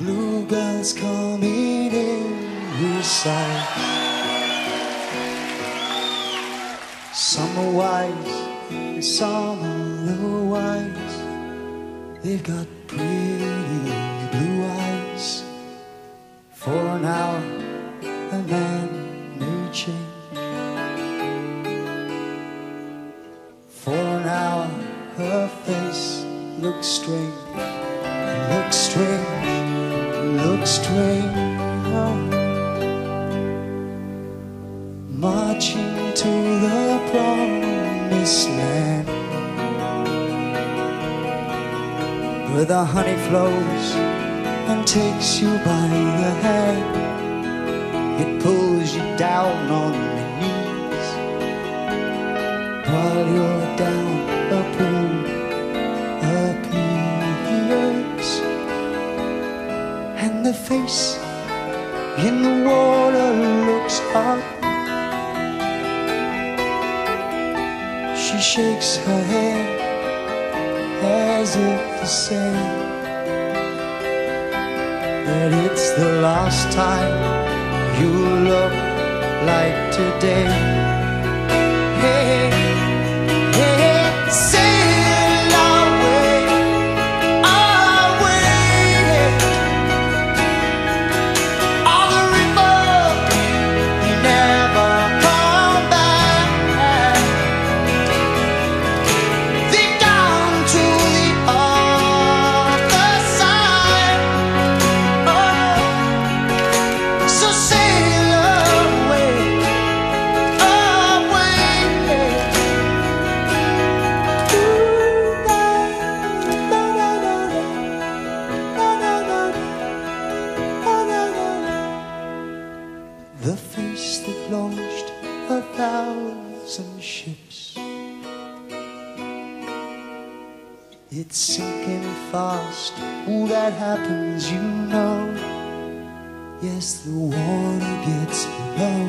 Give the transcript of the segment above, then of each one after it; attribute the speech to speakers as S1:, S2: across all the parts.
S1: Blue girls coming in your sight. Some are wise and some are otherwise. They've got pretty blue eyes. For an hour a man may change. For an hour her face looks strange. Looks strange, looks strange. Oh. Marching to the promised land, where the honey flows and takes you by the hand. It pulls you down on your knees while you're down a pool appears, and the face in the water looks up. She shakes her head as if to say that it's the last time you look like today. Hey, hey, sail away, away on the river, you never come back. They've gone to the other side. Oh, so sail away, away. Ooh, la, la, la, la, la, la, la, la, la, la. The face that launched 1,000 ships, it's sinking fast. Oh, that happens, you know. Yes, the water gets below.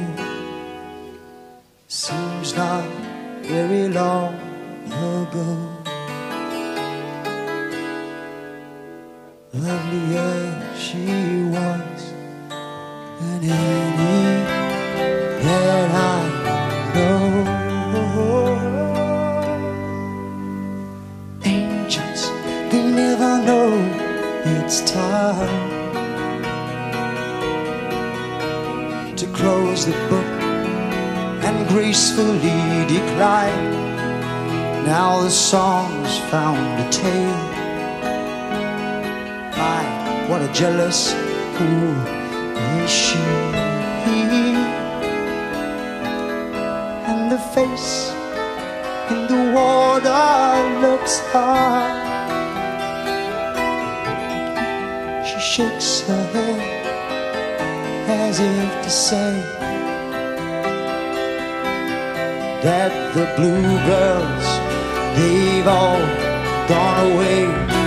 S1: Seems not very long ago. Lovelier she was than any that I know. Angels, they never know it's time to close the book and gracefully decline. Now the song's found a tale. My, what a jealous fool is she. And the face in the water looks hard. She shakes her head as if to say that the blue girls, they've all gone away.